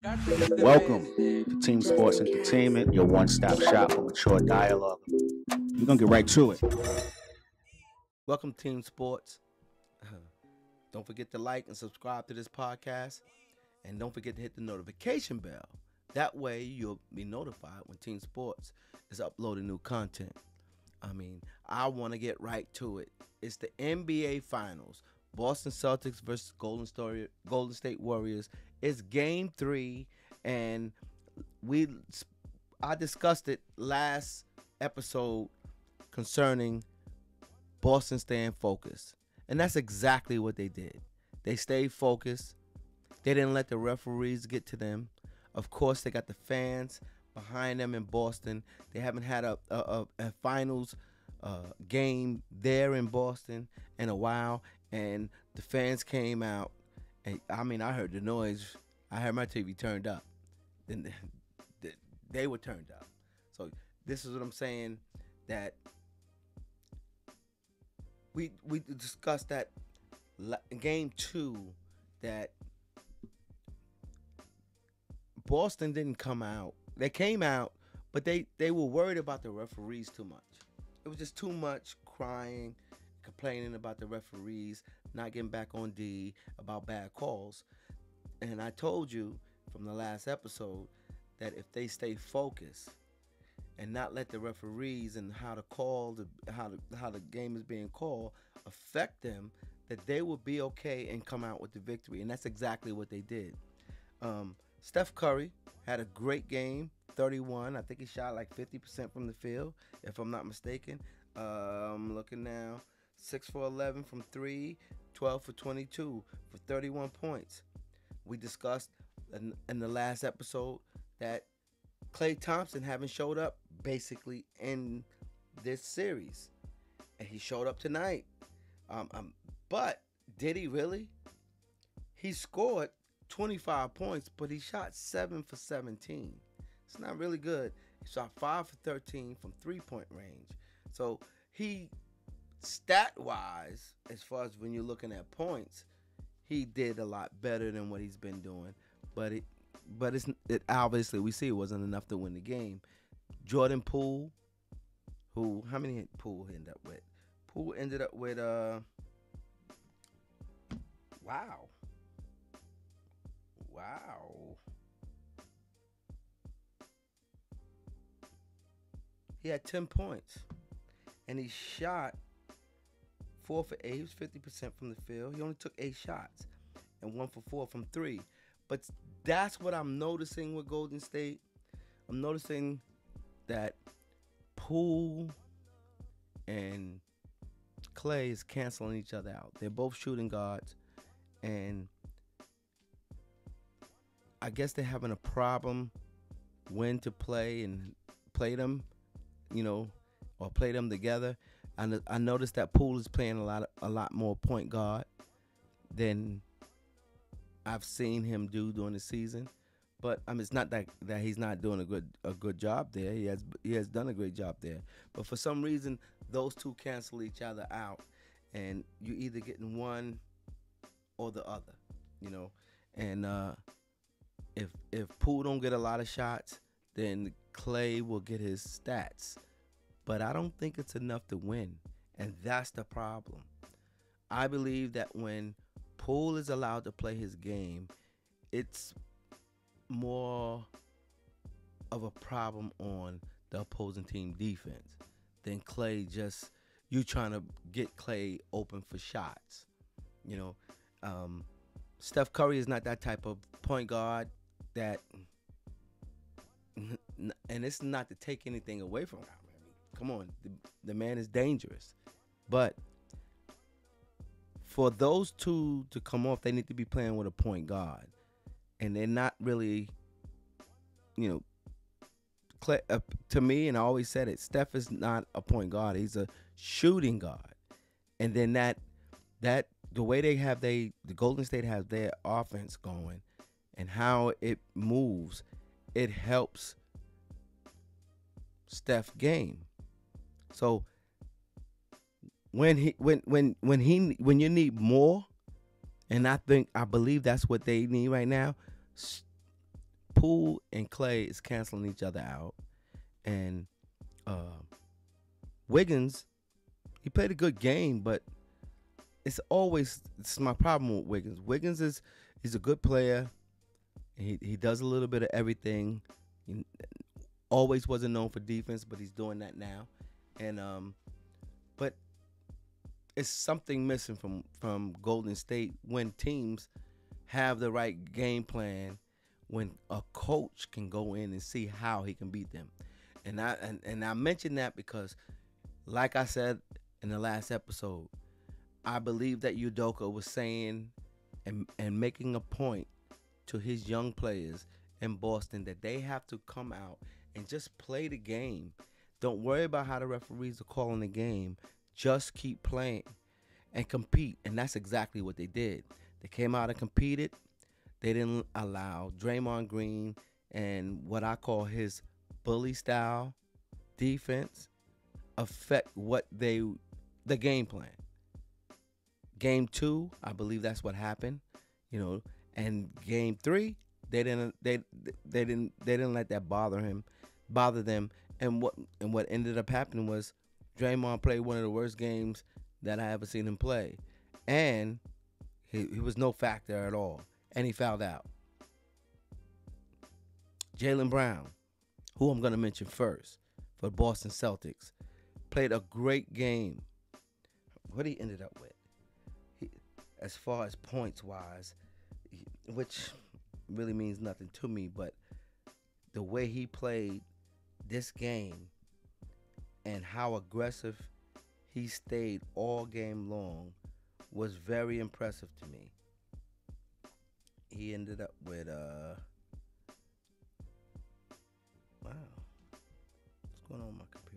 Welcome to Team Sports Entertainment, your one-stop shop for mature dialogue. We're gonna get right to it. Welcome, Team Sports. Don't forget to like and subscribe to this podcast. And don't forget to hit the notification bell. That way, you'll be notified when Team Sports is uploading new content. I want to get right to it. It's the NBA Finals. Boston Celtics versus Golden State Warriors. It's Game 3, and we I discussed it last episode concerning Boston staying focused. And that's exactly what they did. They stayed focused. They didn't let the referees get to them. Of course, they got the fans behind them in Boston. They haven't had a finals game there in Boston in a while. And the fans came out. And I heard the noise. I heard my TV turned up. Then they were turned up. So this is what I'm saying, that we discussed that game 2, that Boston didn't come out. They came out, but they were worried about the referees too much. It was just too much crying, complaining about the referees, not getting back on D, about bad calls. And I told you from the last episode that if they stay focused and not let the referees and how the game is being called affect them, that they will be okay and come out with the victory. And that's exactly what they did. Steph Curry had a great game, 31. I think he shot like 50% from the field, if I'm not mistaken. I'm looking now. 6 for 11 from 3, 12 for 22 for 31 points. We discussed in the last episode that Klay Thompson haven't showed up basically in this series. And he showed up tonight. But did he really? He scored 25 points, but he shot 7 for 17. It's not really good. He shot 5 for 13 from three-point range. So he, stat-wise, as far as when you're looking at points, he did a lot better than what he's been doing. But it obviously, we see it wasn't enough to win the game. Jordan Poole, how many hit Poole ended up with? Poole ended up with, wow. He had 10 points. And he shot 4 for 8. He was 50% from the field. He only took 8 shots and 1 for 4 from 3. But that's what I'm noticing with Golden State. I'm noticing that Poole and Klay is canceling each other out. They're both shooting guards. And I guess they're having a problem when to play and play them, or play them together. I noticed that Poole is playing a lot more point guard than I've seen him do during the season. But it's not that he's not doing a good job there. He has done a great job there. But for some reason, those two cancel each other out, and you're either getting one or the other, And if Poole don't get a lot of shots, then Klay will get his stats. But I don't think it's enough to win, and that's the problem. I believe that when Poole is allowed to play his game, it's more of a problem on the opposing team defense than Klay just you trying to get Klay open for shots. Steph Curry is not that type of point guard that, and it's not to take anything away from him. Come on, the man is dangerous. But for those two to come off, they need to be playing with a point guard. And they're not really, to me, and I always said it, Steph is not a point guard. He's a shooting guard. And then the way the Golden State has their offense going and how it moves, it helps Steph's game. So when you need more, and I believe that's what they need right now, Poole and Clay is canceling each other out, and Wiggins, he played a good game, but it's my problem with Wiggins. He's a good player. He does a little bit of everything. He always wasn't known for defense, but he's doing that now. And but it's something missing from Golden State when teams have the right game plan, when a coach can go in and see how he can beat them. And I mention that because, like I said in the last episode, I believe that Udoka was saying and making a point to his young players in Boston that they have to come out and just play the game. Don't worry about how the referees are calling the game. Just keep playing and compete. And that's exactly what they did. They came out and competed. They didn't allow Draymond Green and what I call his bully style defense affect the game plan. Game 2, I believe that's what happened, and game 3, they didn't let that bother them. And what ended up happening was Draymond played one of the worst games that I ever seen him play, and he was no factor at all, and he fouled out. Jaylen Brown, who I'm gonna mention first for the Boston Celtics, played a great game. What he ended up with, as far as points wise, which really means nothing to me, but the way he played this game and how aggressive he stayed all game long was very impressive to me. He ended up with wow, what's going on with my computer?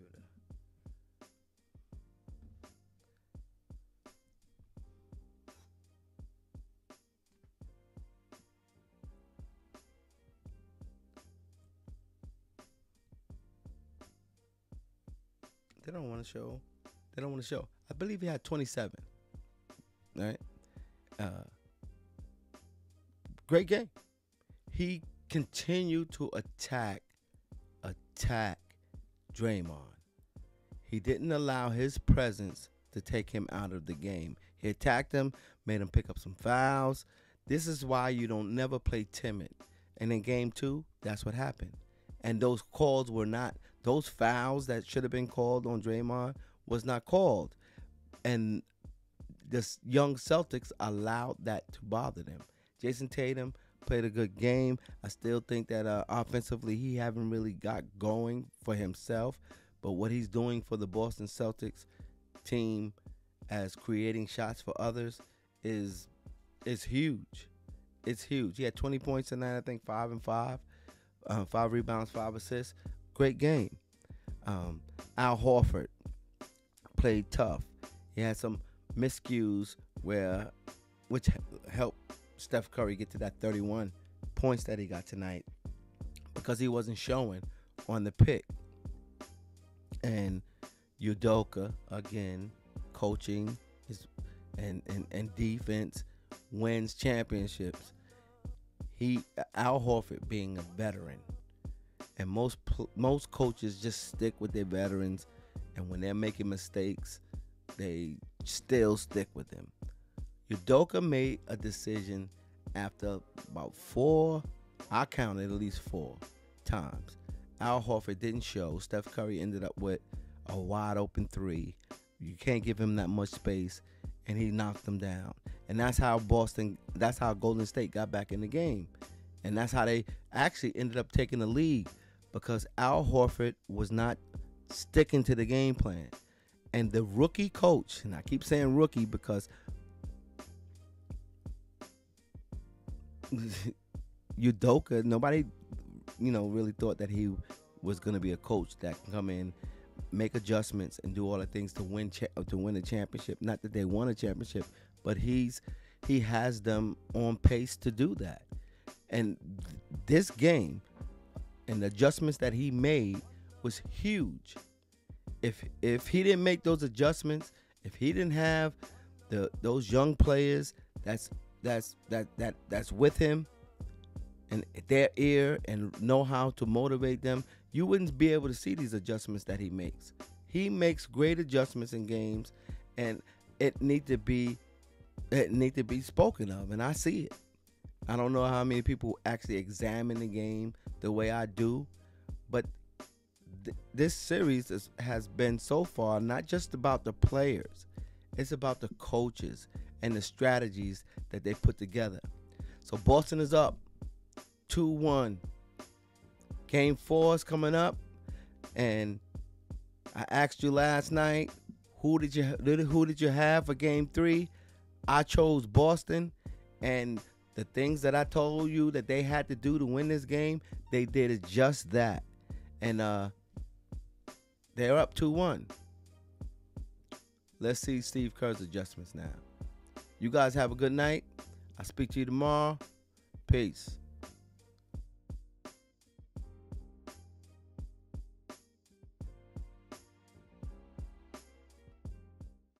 They don't want to show. I believe he had 27. Right? Great game. He continued to attack Draymond. He didn't allow his presence to take him out of the game. He attacked him, made him pick up some fouls. This is why you don't never play timid. And in game 2, that's what happened. And those calls were not, those fouls that should have been called on Draymond was not called. And the young Celtics allowed that to bother them. Jason Tatum played a good game. I still think that offensively he haven't really got going for himself. But what he's doing for the Boston Celtics team as creating shots for others is huge. It's huge. He had 20 points tonight, I think 5 and 5. 5 rebounds, 5 assists. Great game. Al Horford played tough. He had some miscues which helped Steph Curry get to that 31 points that he got tonight because he wasn't showing on the pick. And Udoka, again, coaching and defense wins championships. Al Horford being a veteran, and most coaches just stick with their veterans, and when they're making mistakes, they still stick with them. Udoka made a decision after about 4, I counted at least 4 times. Al Horford didn't show. Steph Curry ended up with a wide open 3. You can't give him that much space, and he knocked him down. And that's how Golden State got back in the game. And that's how they actually ended up taking the lead, because Al Horford was not sticking to the game plan. And the rookie coach, and I keep saying rookie because Udoka, nobody, really thought that he was going to be a coach that can come in, make adjustments, and do all the things to win a championship. Not that they won a championship, but he has them on pace to do that. And this game and the adjustments that he made was huge. If he didn't make those adjustments, if he didn't have those young players that's with him, and their ear and know how to motivate them, you wouldn't be able to see these adjustments that he makes. He makes great adjustments in games, and it need to be spoken of, and I see it. I don't know how many people actually examine the game the way I do, but this series has been so far not just about the players, it's about the coaches and the strategies that they put together. So Boston is up 2-1. Game 4 is coming up, and I asked you last night, who did you have for Game 3? I chose Boston, and the things that I told you that they had to do to win this game, they did just that. And they're up 2-1. Let's see Steve Kerr's adjustments now. You guys have a good night. I'll speak to you tomorrow. Peace.